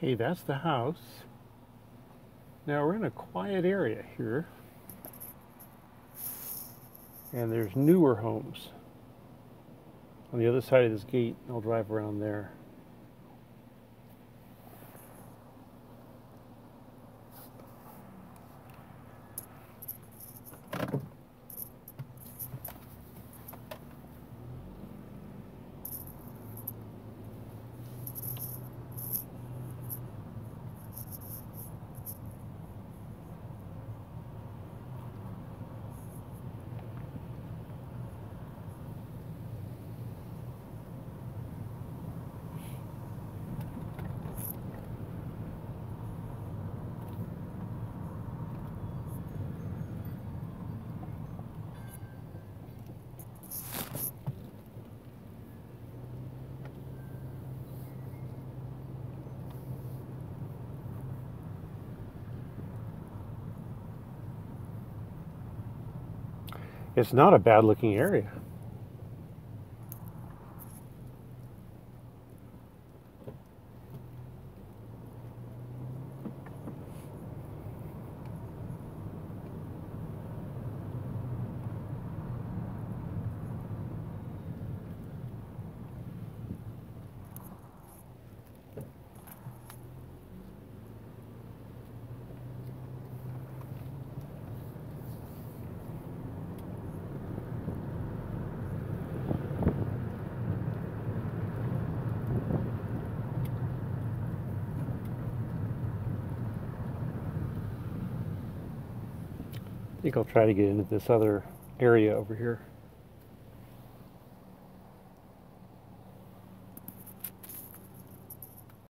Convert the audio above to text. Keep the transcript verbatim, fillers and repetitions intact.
Okay, that's the house. Now we're in a quiet area here, and there's newer homes on the other side of this gate. I'll drive around there. It's not a bad looking area. I think I'll try to get into this other area over here.